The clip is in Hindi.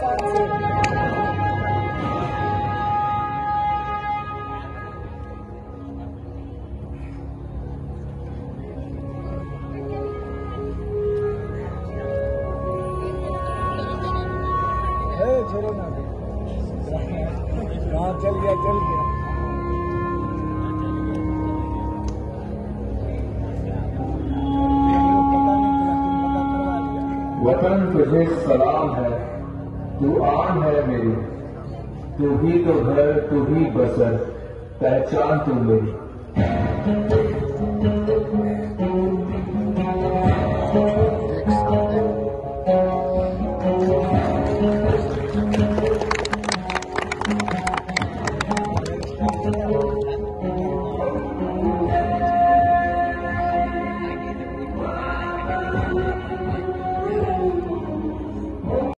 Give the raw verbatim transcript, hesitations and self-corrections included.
छोड़ो ना, हाँ चल गया चल गया। वतन तुझे सलाम है, तू आन है मेरी, तू ही तो घर तू ही बसर, पहचान तू मेरी।